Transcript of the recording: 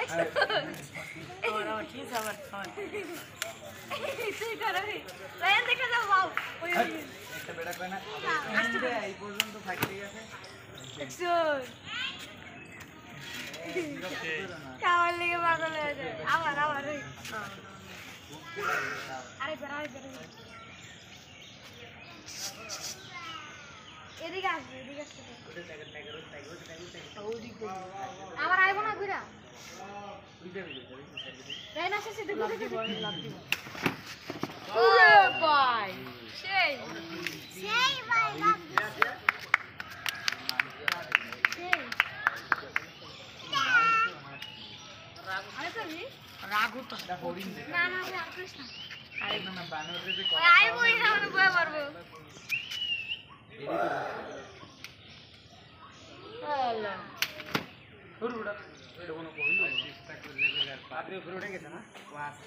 और की सबर তুই করো রায়ন দেখে যাও বাউ ওই একটা বেড়া কয় না এই পর্যন্ত থাকতেই আছে একশন খাওয়ার লেগে পাগল হয়ে যায় আবার ওই আরে বেড়া এদিকে আসবে আবার আইবো না ঘুরা রায়ন আসছে দেখো ওরে ভাই সেই ভাই লাভ রাগু তো না না আর কৃষ্ণ আই না বানরে যে আই বই না মানে বই পারবো আল্লাহ হুড়ুড়া এটা কোনো কইলো চেষ্টা করলে আপনি উপরে উঠে গেছেন না